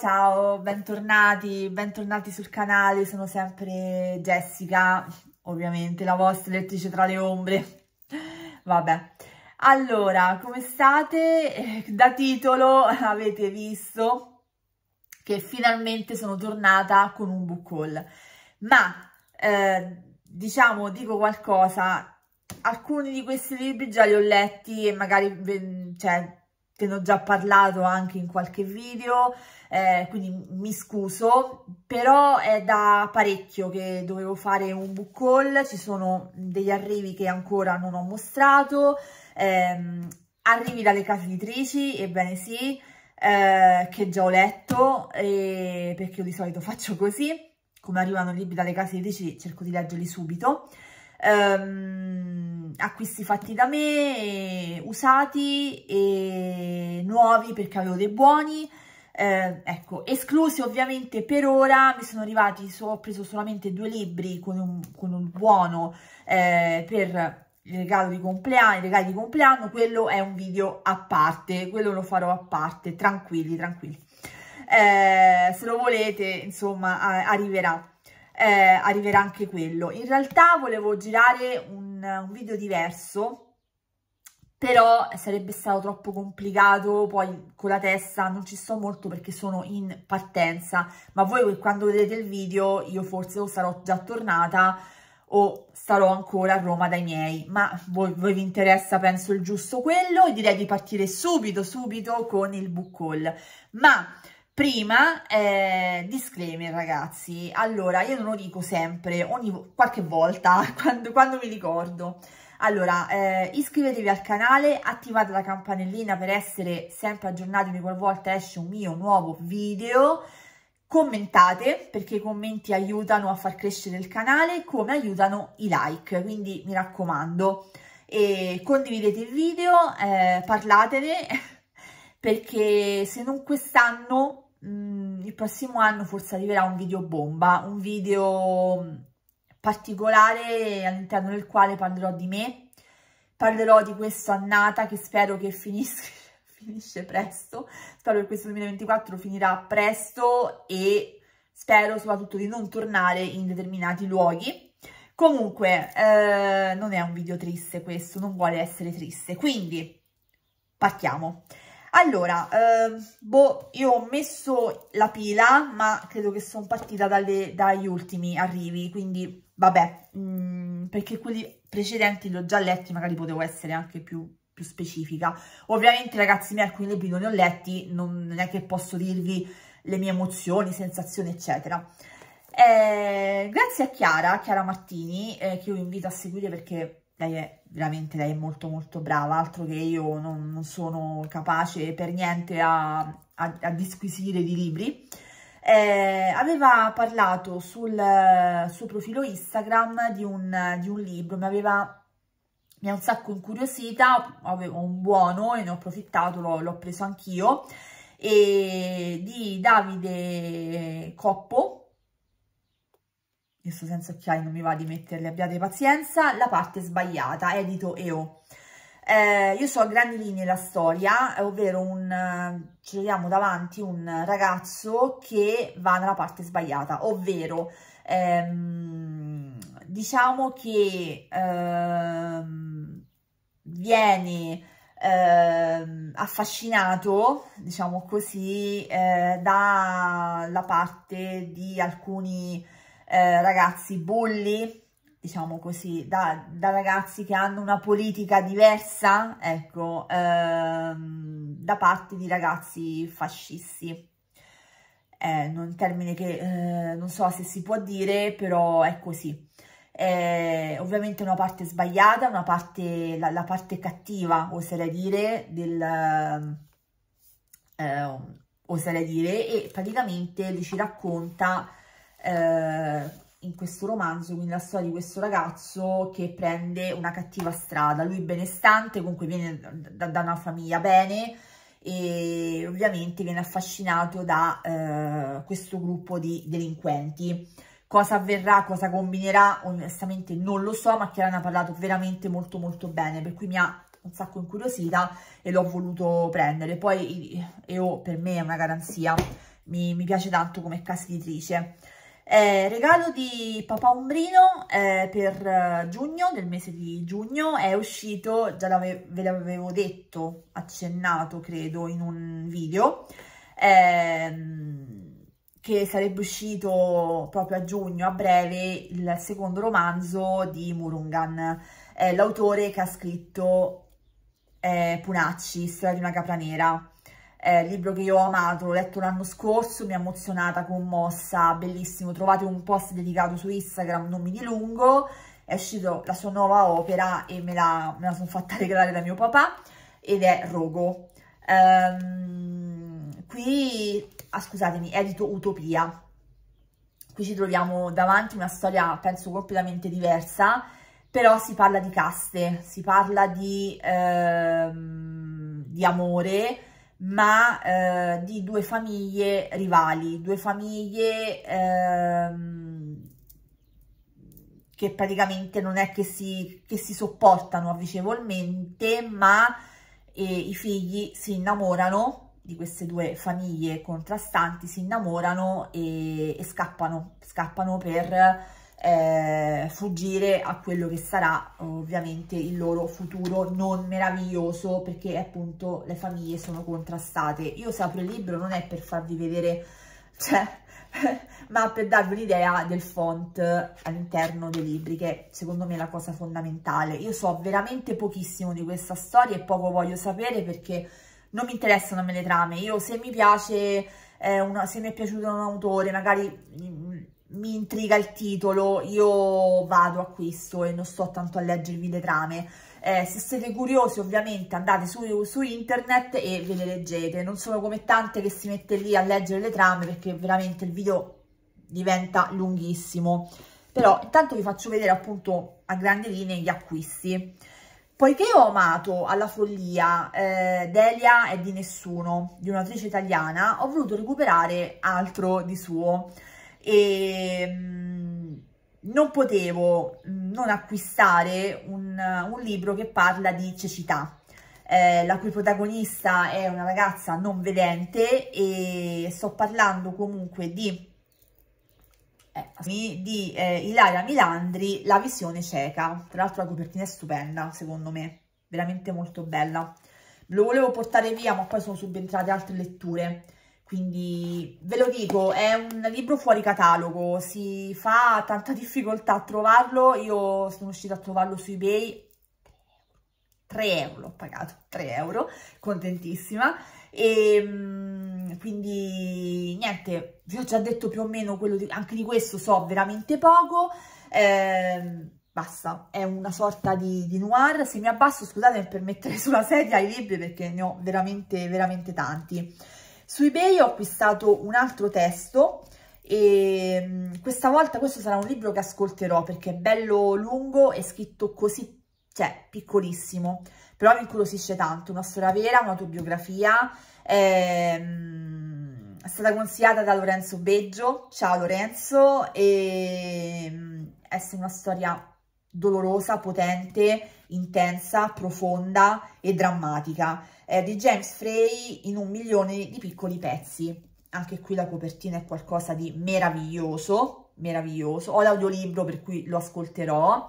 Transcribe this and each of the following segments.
ciao, bentornati sul canale, sono sempre Jessica, ovviamente la vostra lettrice tra le ombre. Vabbè, allora, come state? Da titolo avete visto che finalmente sono tornata con un book haul, ma diciamo, dico qualcosa, alcuni di questi libri già li ho letti e magari, cioè, te ne ho già parlato anche in qualche video, quindi mi scuso, però è da parecchio che dovevo fare un book haul, ci sono degli arrivi che ancora non ho mostrato, arrivi dalle case editrici, ebbene sì, che già ho letto, perché io di solito faccio così, come arrivano i libri dalle case editrici cerco di leggerli subito. Acquisti fatti da me, usati e nuovi perché avevo dei buoni, ecco, esclusi ovviamente per ora. Mi sono arrivati, ho preso solamente 2 libri con un buono per il regalo di compleanno, i regali di compleanno. Quello è un video a parte, quello lo farò a parte, tranquilli, se lo volete, insomma, arriverà anche quello. In realtà volevo girare un video diverso, però sarebbe stato troppo complicato, poi con la testa non ci sto molto perché sono in partenza, ma voi quando vedrete il video io forse o sarò già tornata o starò ancora a Roma dai miei, ma voi vi interessa penso il giusto quello, e direi di partire subito con il book haul. Ma prima, disclaimer ragazzi, allora io non lo dico sempre, qualche volta, quando mi ricordo. Allora, iscrivetevi al canale, attivate la campanellina per essere sempre aggiornati ogni qualvolta esce un mio nuovo video, commentate perché i commenti aiutano a far crescere il canale, come aiutano i like, quindi mi raccomando, e condividete il video, parlatene, perché se non quest'anno, il prossimo anno forse arriverà un video bomba, un video particolare all'interno del quale parlerò di me, parlerò di questa annata che spero che finisce presto, spero che questo 2024 finirà presto e spero soprattutto di non tornare in determinati luoghi. Comunque non è un video triste questo, non vuole essere triste, quindi partiamo. Allora, io ho messo la pila, ma credo che sono partita dagli ultimi arrivi, quindi vabbè, perché quelli precedenti li ho già letti, magari potevo essere anche più specifica. Ovviamente ragazzi miei, alcuni libri non li ho letti, non è che posso dirvi le mie emozioni, sensazioni eccetera. Grazie a Chiara Martini, che io vi invito a seguire perché lei è veramente, lei è molto brava, altro che io non sono capace per niente a disquisire di libri. Aveva parlato sul suo profilo Instagram di un libro, mi ha un sacco incuriosita, avevo un buono e ne ho approfittato, l'ho preso anch'io, di Davide Coppo. Io sto senza occhiali, non mi va di metterli, abbiate pazienza. La parte sbagliata, edito EO. Io so a grandi linee la storia, ovvero ci troviamo davanti un ragazzo che va nella parte sbagliata, ovvero diciamo che viene affascinato, diciamo così, dalla parte di alcuni ragazzi bulli, diciamo così, da ragazzi che hanno una politica diversa, ecco, da parte di ragazzi fascisti. Un termine che non so se si può dire, però è così. Ovviamente una parte sbagliata, la parte cattiva, oserei dire, e praticamente lui ci racconta in questo romanzo, quindi la storia di questo ragazzo che prende una cattiva strada. Lui benestante, comunque viene da una famiglia bene e ovviamente viene affascinato da questo gruppo di delinquenti. Cosa avverrà, cosa combinerà, onestamente non lo so, ma Chiara ne ha parlato veramente molto bene, per cui mi ha un sacco incuriosita e l'ho voluto prendere. Poi per me è una garanzia mi piace tanto come casa editrice. Regalo di Papà Ombrino per giugno, del mese di giugno, è uscito, già ve l'avevo detto, accennato credo in un video, che sarebbe uscito proprio a giugno, a breve, il secondo romanzo di Murungan, l'autore che ha scritto Punacci, Storia di una capra nera. Libro che io ho amato, l'ho letto l'anno scorso, mi ha emozionata, commossa, bellissimo. Trovate un post dedicato su Instagram, non mi dilungo. È uscito la sua nuova opera e me la sono fatta regalare da mio papà, ed è Rogo. Qui, scusatemi, edito Utopia. Qui ci troviamo davanti una storia, penso, completamente diversa, però si parla di caste, si parla di amore, ma di due famiglie rivali, due famiglie che praticamente non è che si sopportano vicevolmente, ma i figli si innamorano di queste due famiglie contrastanti, si innamorano e scappano per fuggire a quello che sarà ovviamente il loro futuro non meraviglioso, perché appunto le famiglie sono contrastate. Io se apro il libro non è per farvi vedere, cioè, ma per darvi un'idea del font all'interno dei libri, che secondo me è la cosa fondamentale. Io so veramente pochissimo di questa storia e poco voglio sapere, perché non mi interessano a me le trame. Io, se mi piace, se mi è piaciuto un autore, magari mi intriga il titolo, io vado, acquisto e non sto tanto a leggervi le trame. Se siete curiosi, ovviamente andate su internet e ve le leggete. Non sono come tante che si mette lì a leggere le trame, perché veramente il video diventa lunghissimo. Però intanto vi faccio vedere appunto a grandi linee gli acquisti. Poiché ho amato alla follia Delia è di Nessuno, di un'autrice italiana, ho voluto recuperare altro di suo e non potevo non acquistare un libro che parla di cecità, la cui protagonista è una ragazza non vedente, e sto parlando comunque di Ilaria Milandri, La visione cieca. Tra l'altro la copertina è stupenda, secondo me, veramente molto bella. Lo volevo portare via, ma poi sono subentrate altre letture, quindi ve lo dico, è un libro fuori catalogo, si fa tanta difficoltà a trovarlo. Io sono riuscita a trovarlo su eBay, 3 euro, ho pagato 3 euro, contentissima. E quindi niente, vi ho già detto più o meno quello anche di questo so veramente poco. Basta, è una sorta di noir. Se mi abbasso, scusate, per mettere sulla sedia i libri, perché ne ho veramente veramente tanti. Su eBay ho acquistato un altro testo e questa volta questo sarà un libro che ascolterò, perché è bello lungo e scritto così, cioè piccolissimo, però mi incuriosisce tanto. Una storia vera, un'autobiografia, è stata consigliata da Lorenzo Beggio. Ciao Lorenzo. E è una storia dolorosa, potente, intensa, profonda e drammatica, di James Frey in 1.000.000 di piccoli pezzi. Anche qui la copertina è qualcosa di meraviglioso, meraviglioso. Ho l'audiolibro, per cui lo ascolterò.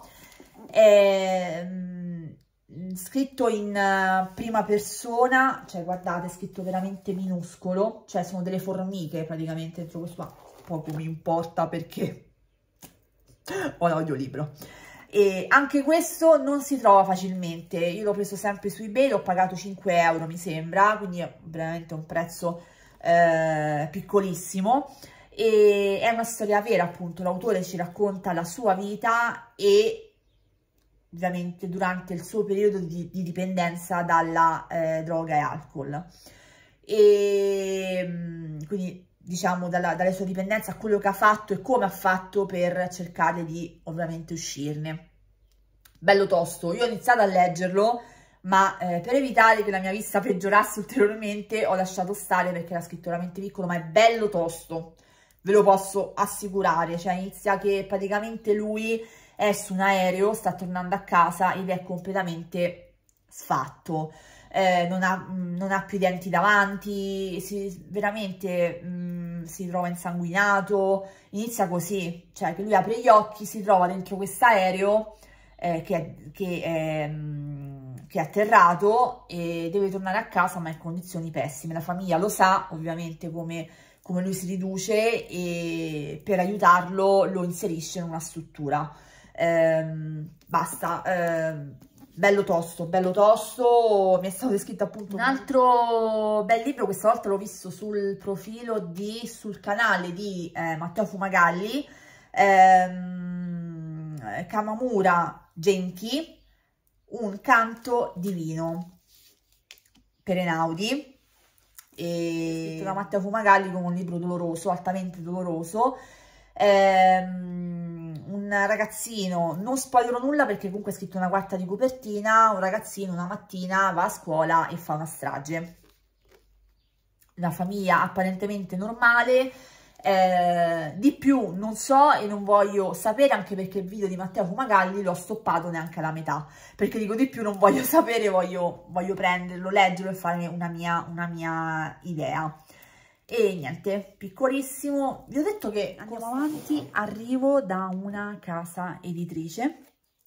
Scritto in prima persona, cioè guardate, è scritto veramente minuscolo, cioè sono delle formiche praticamente dentro questo, ma poco mi importa perché ho l'audiolibro. E anche questo non si trova facilmente, io l'ho preso sempre su eBay, l'ho pagato 5 euro mi sembra, quindi è veramente un prezzo piccolissimo. E è una storia vera, appunto, l'autore ci racconta la sua vita e ovviamente durante il suo periodo di dipendenza dalla droga e alcol, e quindi diciamo dalle sue dipendenze a quello che ha fatto e come ha fatto per cercare di ovviamente uscirne. Bello tosto, io ho iniziato a leggerlo, ma per evitare che la mia vista peggiorasse ulteriormente ho lasciato stare, perché era scritto veramente piccolo, ma è bello tosto, ve lo posso assicurare. Cioè inizia che praticamente lui è su un aereo, sta tornando a casa ed è completamente sfatto, non ha più i denti davanti, veramente si trova insanguinato, inizia così, cioè che lui apre gli occhi, si trova dentro quest'aereo che è atterrato e deve tornare a casa ma in condizioni pessime. La famiglia lo sa ovviamente come lui si riduce e per aiutarlo lo inserisce in una struttura. Basta, bello tosto, mi è stato descritto appunto un altro bel libro, questa volta l'ho visto sul profilo sul canale di Matteo Fumagalli, Kamamura Genki, Un canto divino per Einaudi, scritto da Matteo Fumagalli come un libro doloroso, altamente doloroso. Un ragazzino, non spoilerò nulla perché comunque è scritto una quarta di copertina, un ragazzino una mattina va a scuola e fa una strage. Una famiglia apparentemente normale, di più non so e non voglio sapere, anche perché il video di Matteo Fumagalli l'ho stoppato neanche alla metà, perché dico di più non voglio sapere, voglio prenderlo, leggerlo e fare una mia idea. E niente, piccolissimo, vi ho detto che andiamo avanti, arrivo da una casa editrice,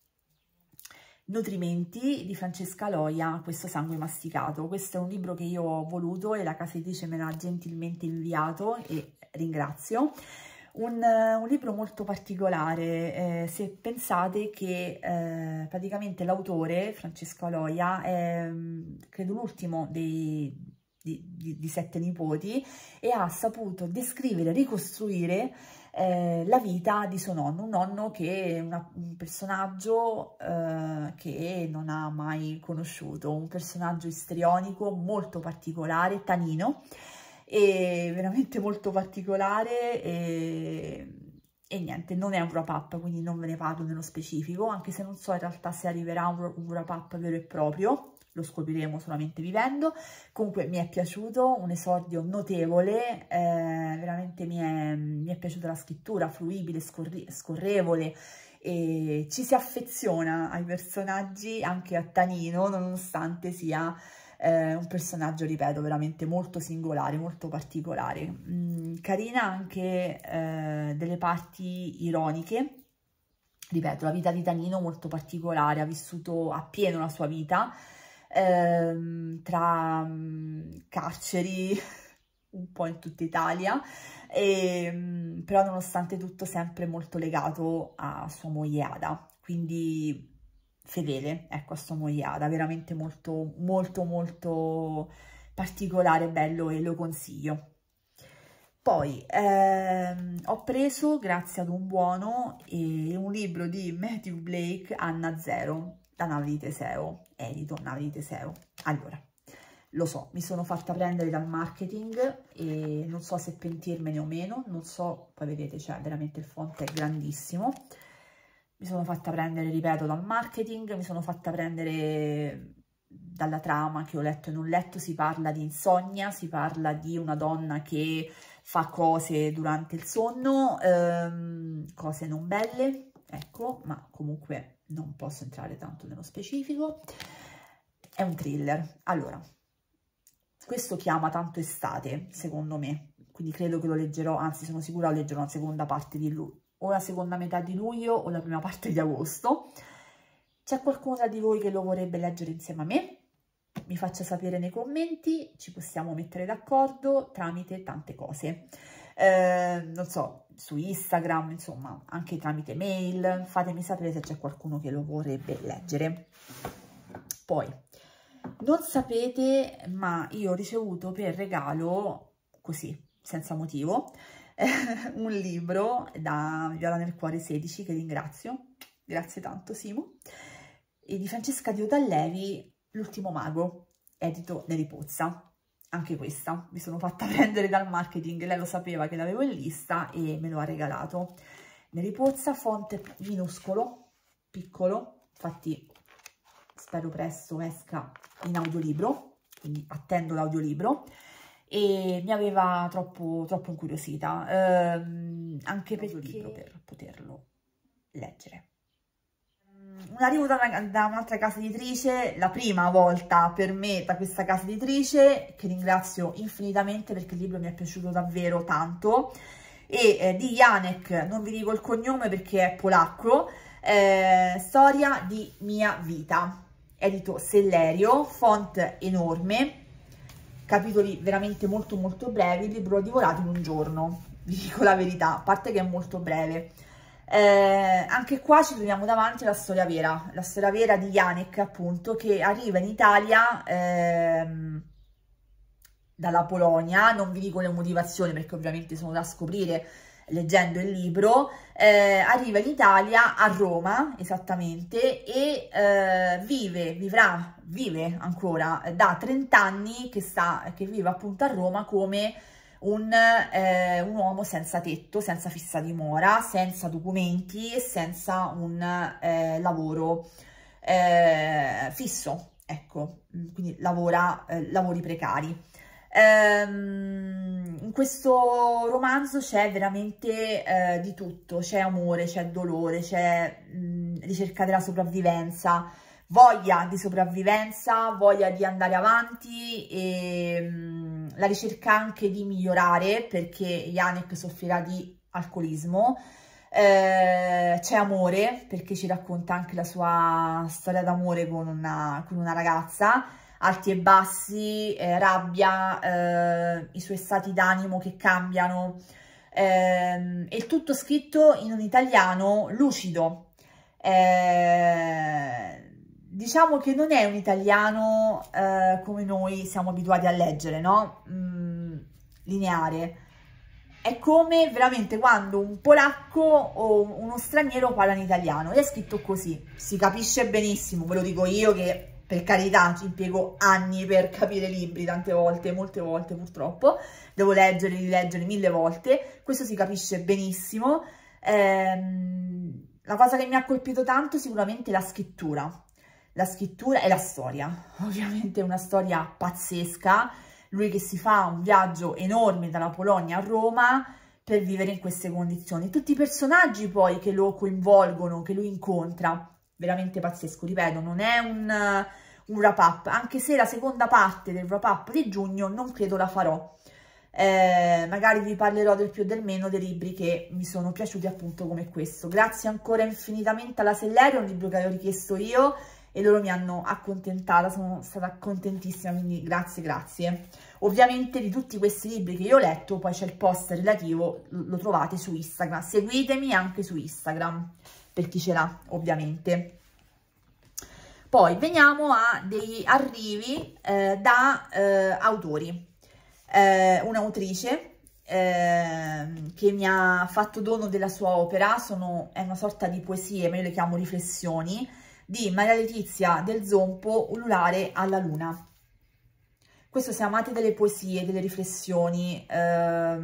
Nutrimenti di Francesca Loia, Questo sangue masticato. Questo è un libro che io ho voluto e la casa editrice me l'ha gentilmente inviato e ringrazio. Un libro molto particolare, se pensate che praticamente l'autore, Francesca Loia, è credo l'ultimo di 7 nipoti e ha saputo descrivere, ricostruire la vita di suo nonno, un nonno che è un personaggio che non ha mai conosciuto, un personaggio istrionico molto particolare, Tanino, e veramente molto particolare e niente, non è un wrap up, quindi non ve ne parlo nello specifico, anche se non so in realtà se arriverà un wrap up vero e proprio, lo scopriremo solamente vivendo. Comunque mi è piaciuto, un esordio notevole, veramente mi è piaciuta la scrittura, fluibile, scorrevole, e ci si affeziona ai personaggi, anche a Tanino, nonostante sia un personaggio, ripeto, veramente molto singolare, molto particolare. Carina anche delle parti ironiche. Ripeto, la vita di Tanino molto particolare, ha vissuto appieno la sua vita, tra carceri un po' in tutta Italia, però nonostante tutto sempre molto legato a sua moglie Ada, quindi fedele, ecco, a sua moglie Ada, veramente molto molto molto particolare, bello e lo consiglio. Poi ho preso, grazie ad un buono, un libro di Matthew Blake, Anna Zero, da Nave di Teseo, edito Nave di Teseo. Allora, lo so, mi sono fatta prendere dal marketing e non so se pentirmene o meno, non so, poi vedete, cioè veramente il font è grandissimo. Mi sono fatta prendere, ripeto, dal marketing, mi sono fatta prendere dalla trama che ho letto e non letto. Si parla di insonnia, si parla di una donna che fa cose durante il sonno, cose non belle, ecco, ma comunque non posso entrare tanto nello specifico. È un thriller. Allora, questo chiama tanto estate, secondo me, quindi credo che lo leggerò, anzi sono sicura lo leggerò una seconda parte di luglio, o la seconda metà di luglio o la prima parte di agosto. C'è qualcuno tra di voi che lo vorrebbe leggere insieme a me? Mi faccia sapere nei commenti, ci possiamo mettere d'accordo tramite tante cose, non so, su Instagram, insomma, anche tramite mail, fatemi sapere se c'è qualcuno che lo vorrebbe leggere. Poi, non sapete, ma io ho ricevuto per regalo, così, senza motivo, un libro da Viola nel Cuore 16, che ringrazio, grazie tanto Simo, e di Francesca Diodallevi, L'ultimo mago, edito Neri Pozza. Anche questa mi sono fatta prendere dal marketing, lei lo sapeva che l'avevo in lista e me lo ha regalato. Neri Pozza, font minuscolo, piccolo, infatti spero presto esca in audiolibro, quindi attendo l'audiolibro, e mi aveva troppo incuriosita, anche perché per poterlo leggere. un arrivo da un'altra casa editrice, la prima volta per me da questa casa editrice, che ringrazio infinitamente perché il libro mi è piaciuto davvero tanto, e di Janek, non vi dico il cognome perché è polacco, Storia di mia vita, edito Sellerio, font enorme, capitoli veramente molto molto brevi, il libro l'ho divorato in un giorno, vi dico la verità, a parte che è molto breve. Anche qua ci troviamo davanti alla storia vera di Janek, appunto, che arriva in Italia dalla Polonia. Non vi dico le motivazioni perché ovviamente sono da scoprire leggendo il libro. Arriva in Italia, a Roma esattamente, e vive ancora da 30 anni che vive appunto a Roma come un uomo senza tetto, senza fissa dimora, senza documenti e senza un lavoro fisso, ecco, quindi lavori precari. In questo romanzo c'è veramente di tutto, c'è amore, c'è dolore, c'è ricerca della sopravvivenza, voglia di sopravvivenza, voglia di andare avanti e la ricerca anche di migliorare, perché Janek soffrirà di alcolismo. C'è amore, perché ci racconta anche la sua storia d'amore con una ragazza, alti e bassi, rabbia, i suoi stati d'animo che cambiano, e il tutto scritto in un italiano lucido. Diciamo che non è un italiano come noi siamo abituati a leggere, no? Lineare. È come veramente quando un polacco o uno straniero parla in italiano, ed è scritto così, si capisce benissimo, ve lo dico io che per carità ci impiego anni per capire libri, tante volte, molte volte purtroppo, devo leggere, rileggere 1000 volte, questo si capisce benissimo. La cosa che mi ha colpito tanto sicuramente è la scrittura e la storia, ovviamente è una storia pazzesca, lui che si fa un viaggio enorme dalla Polonia a Roma per vivere in queste condizioni, tutti i personaggi poi che lo coinvolgono, che lui incontra, veramente pazzesco, ripeto, non è un wrap-up, anche se la seconda parte del wrap-up di giugno non credo la farò. Magari vi parlerò del più e del meno dei libri che mi sono piaciuti appunto come questo. Grazie ancora infinitamente alla Sellerio, un libro che avevo richiesto io e loro mi hanno accontentata, sono stata contentissima, quindi grazie. Ovviamente di tutti questi libri che io ho letto poi c'è il post relativo, lo trovate su Instagram, seguitemi anche su Instagram per chi ce l'ha ovviamente. Poi veniamo a degli arrivi da autori. Un'autrice che mi ha fatto dono della sua opera, è una sorta di poesie, ma io le chiamo riflessioni, di Maria Letizia Del Zompo, Ululare alla luna. Questo, se amate delle poesie, delle riflessioni che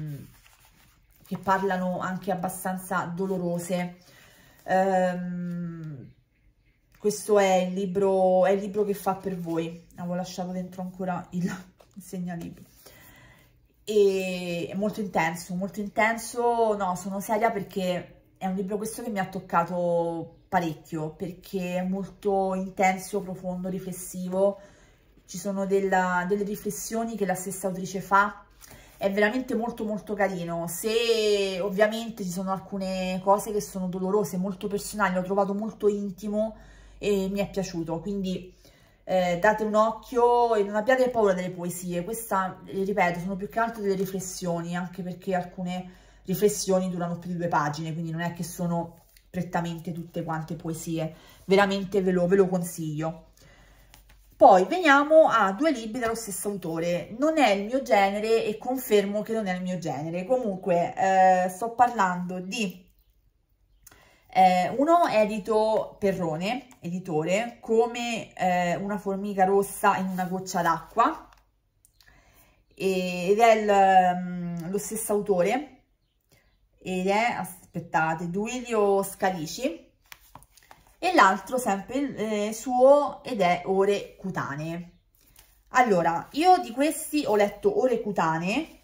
parlano anche abbastanza dolorose, questo è il libro che fa per voi. Avevo lasciato dentro ancora il segnalibro. E è molto intenso, no, sono seria perché è un libro questo che mi ha toccato parecchio, perché è molto intenso, profondo, riflessivo, ci sono delle riflessioni che la stessa autrice fa, è veramente molto carino. Se ovviamente ci sono alcune cose che sono dolorose, molto personali, l'ho trovato molto intimo e mi è piaciuto, quindi date un occhio e non abbiate paura delle poesie. Questa, ripeto, sono più che altro delle riflessioni, anche perché alcune riflessioni durano più di 2 pagine, quindi non è che sono prettamente tutte quante poesie, veramente ve lo consiglio. Poi veniamo a 2 libri dello stesso autore. Non è il mio genere e confermo che non è il mio genere. Comunque sto parlando di uno edito Perrone, editore, Come una formica rossa in una goccia d'acqua, ed è lo stesso autore, ed è, aspettate, Duilio Scalici, e l'altro sempre suo, ed è Ore cutanee. Allora, io di questi ho letto Ore cutanee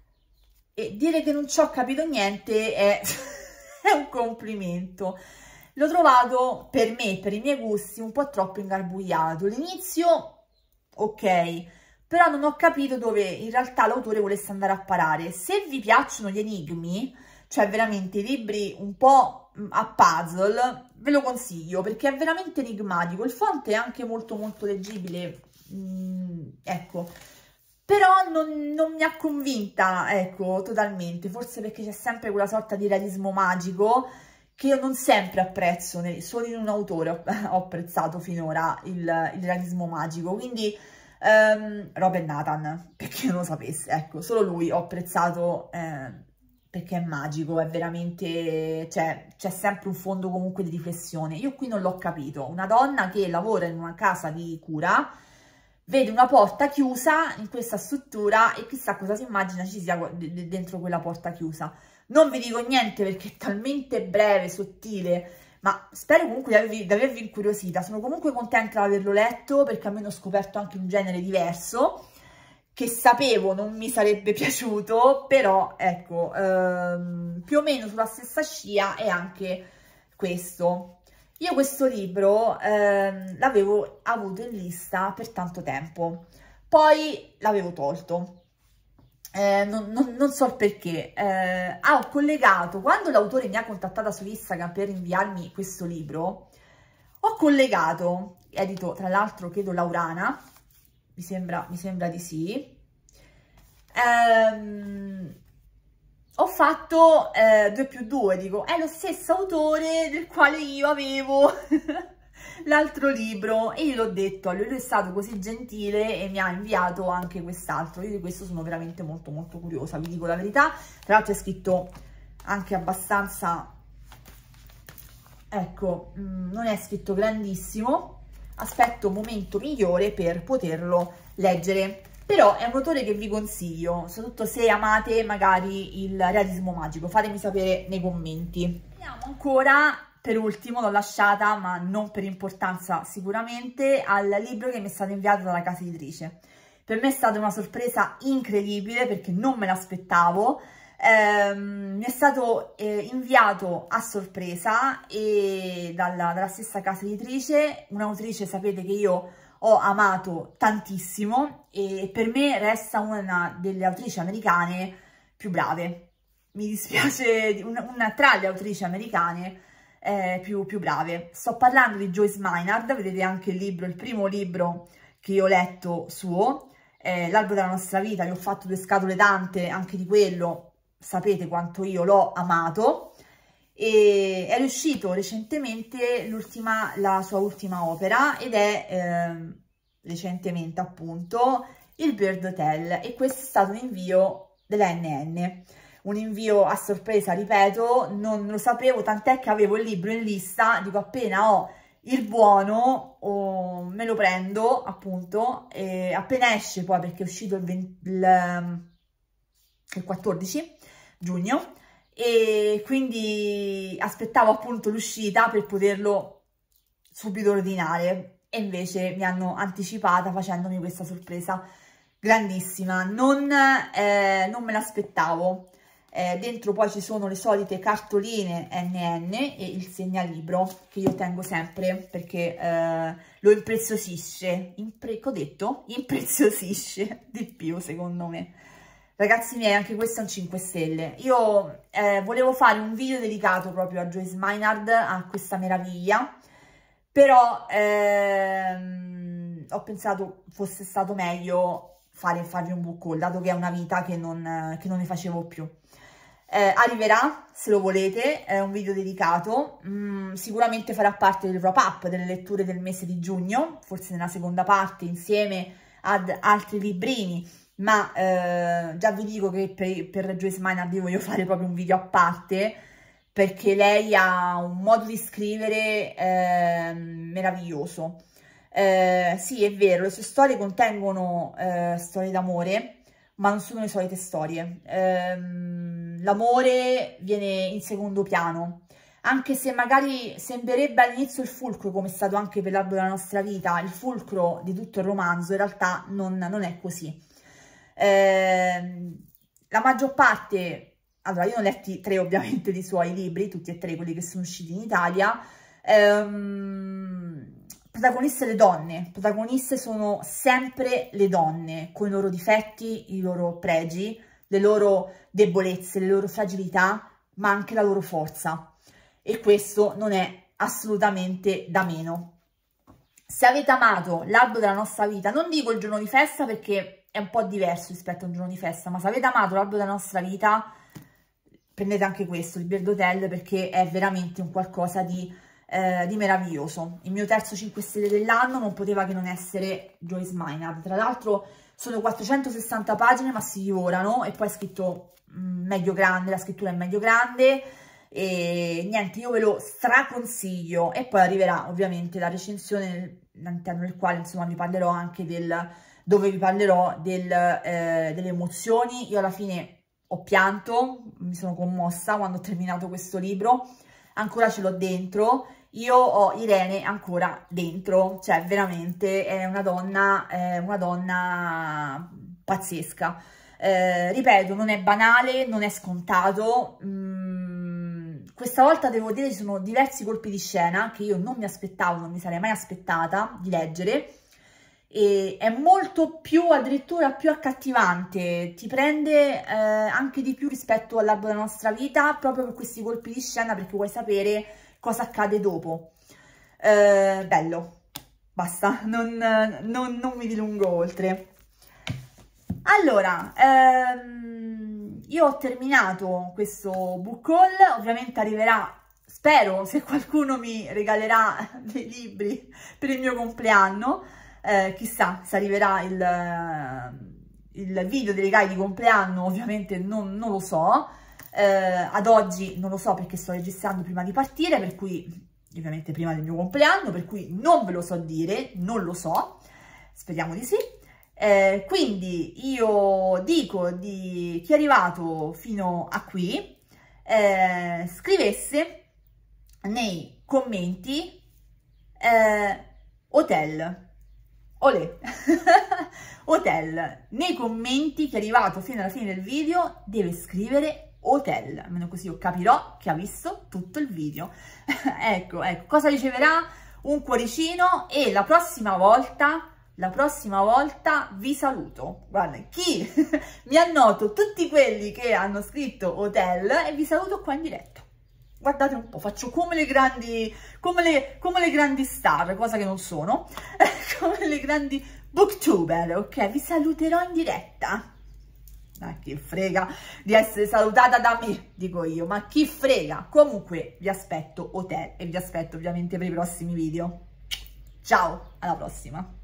e dire che non ci ho capito niente è, è un complimento. l'ho trovato per me, per i miei gusti, un po' troppo ingarbugliato. L'inizio, ok, però non ho capito dove in realtà l'autore volesse andare a parare. Se vi piacciono gli enigmi, cioè veramente i libri un po' a puzzle, ve lo consiglio perché è veramente enigmatico. Il font è anche molto molto leggibile, ecco, però non mi ha convinta, ecco, totalmente, forse perché c'è sempre quella sorta di realismo magico che io non sempre apprezzo, solo in un autore ho apprezzato finora il realismo magico, quindi Robert Nathan, per chi non lo sapesse, ecco, solo lui ho apprezzato perché è magico, è veramente, cioè, c'è sempre un fondo comunque di riflessione. Io qui non l'ho capito, una donna che lavora in una casa di cura, vede una porta chiusa in questa struttura e chissà cosa si immagina ci sia dentro quella porta chiusa. Non vi dico niente perché è talmente breve, sottile, ma spero comunque di avervi incuriosita. Sono comunque contenta di averlo letto perché almeno ho scoperto anche un genere diverso che sapevo non mi sarebbe piaciuto, però ecco, più o meno sulla stessa scia è anche questo. Io questo libro l'avevo avuto in lista per tanto tempo, poi l'avevo tolto. Non so il perché. Ho collegato, quando l'autore mi ha contattata su Instagram per inviarmi questo libro, ho collegato, edito tra l'altro credo Laurana, mi sembra di sì, ho fatto 2 più 2, dico, è lo stesso autore del quale io avevo l'altro libro, e io l'ho detto, lui è stato così gentile e mi ha inviato anche quest'altro. Io di questo sono veramente molto molto curiosa, vi dico la verità. Tra l'altro è scritto anche abbastanza, ecco, non è scritto grandissimo, aspetto un momento migliore per poterlo leggere, però è un autore che vi consiglio, soprattutto se amate magari il realismo magico. Fatemi sapere nei commenti. Andiamo ancora, per ultimo, l'ho lasciata, ma non per importanza sicuramente, al libro che mi è stato inviato dalla casa editrice. Per me è stata una sorpresa incredibile perché non me l'aspettavo. Mi è stato inviato a sorpresa e dalla stessa casa editrice, un'autrice, sapete che io ho amato tantissimo e per me resta una delle autrici americane più brave. Mi dispiace, una tra le autrici americane più brave. Sto parlando di Joyce Maynard, vedete anche il libro, il primo libro che io ho letto suo, L'albero della nostra vita. Gli ho fatto 2 scatole tante anche di quello, sapete quanto io l'ho amato, e è uscito recentemente la sua ultima opera ed è recentemente appunto il Bird Hotel, e questo è stato un invio della NN, un invio a sorpresa, ripeto, non lo sapevo, tant'è che avevo il libro in lista, dico appena ho il buono me lo prendo appunto, e appena esce poi, perché è uscito il 14 giugno, e quindi aspettavo appunto l'uscita per poterlo subito ordinare, e invece mi hanno anticipata facendomi questa sorpresa grandissima, non me l'aspettavo. Dentro poi ci sono le solite cartoline NN e il segnalibro che io tengo sempre perché lo impreziosisce, che ho detto? Impreziosisce di più secondo me. Ragazzi miei, anche questo è un 5 stelle. Io volevo fare un video dedicato proprio a Joyce Maynard, a questa meraviglia, però ho pensato fosse stato meglio farvi un book haul, dato che è una vita che non ne facevo più. Arriverà, se lo volete, è un video dedicato, sicuramente farà parte del wrap up delle letture del mese di giugno, forse nella seconda parte insieme ad altri librini, ma già vi dico che per Joyce Maynard voglio fare proprio un video a parte, perché lei ha un modo di scrivere meraviglioso. Sì, è vero, le sue storie contengono storie d'amore, ma non sono le solite storie. L'amore viene in secondo piano, anche se magari sembrerebbe all'inizio il fulcro, come è stato anche per l'albero della nostra vita, il fulcro di tutto il romanzo, in realtà non è così. La maggior parte, allora io ne ho letti 3 ovviamente di suoi libri, tutti e 3 quelli che sono usciti in Italia, Protagoniste le donne, protagoniste sono sempre le donne, con i loro difetti, i loro pregi, le loro debolezze, le loro fragilità, ma anche la loro forza. E questo non è assolutamente da meno. Se avete amato l'albo della nostra vita, non dico il giorno di festa perché è un po' diverso rispetto a un giorno di festa, ma se avete amato l'albo della nostra vita, prendete anche questo, il Bird Hotel, perché è veramente un qualcosa di meraviglioso. Il mio terzo 5 stelle dell'anno non poteva che non essere Joyce Maynard. Tra l'altro sono 460 pagine, ma si divorano, e poi è scritto medio grande, la scrittura è medio grande, e niente, io ve lo straconsiglio. E poi arriverà ovviamente la recensione all'interno del quale insomma vi parlerò anche dove vi parlerò delle emozioni. Io alla fine ho pianto, mi sono commossa quando ho terminato questo libro, ancora ce l'ho dentro, io ho Irene ancora dentro, cioè veramente è una donna pazzesca. Ripeto, non è banale, non è scontato. Questa volta devo dire ci sono diversi colpi di scena che io non mi aspettavo, non mi sarei mai aspettata di leggere, e è molto più, addirittura più accattivante, ti prende anche di più rispetto all'albo della nostra vita, proprio per questi colpi di scena, perché vuoi sapere cosa accade dopo. Bello, basta, non mi dilungo oltre. Allora, io ho terminato questo book haul, ovviamente arriverà, spero, se qualcuno mi regalerà dei libri per il mio compleanno, chissà se arriverà il video dei regali di compleanno, ovviamente non lo so, ad oggi non lo so perché sto registrando prima di partire, per cui ovviamente prima del mio compleanno, per cui non ve lo so dire, non lo so, speriamo di sì. Quindi io dico di chi è arrivato fino a qui scrivesse nei commenti hotel, olè. Hotel, nei commenti, chi è arrivato fino alla fine del video deve scrivere hotel, almeno così io capirò che ha visto tutto il video. ecco, cosa riceverà? Un cuoricino, e la prossima volta vi saluto. Guarda, chi mi annoto tutti quelli che hanno scritto hotel e vi saluto qua in diretta. Guardate un po', faccio come le grandi star, cosa che non sono, come le grandi booktuber, ok? Vi saluterò in diretta. Ma chi frega di essere salutata da me, dico io, ma chi frega? Comunque vi aspetto hotel, e vi aspetto ovviamente per i prossimi video. Ciao, alla prossima!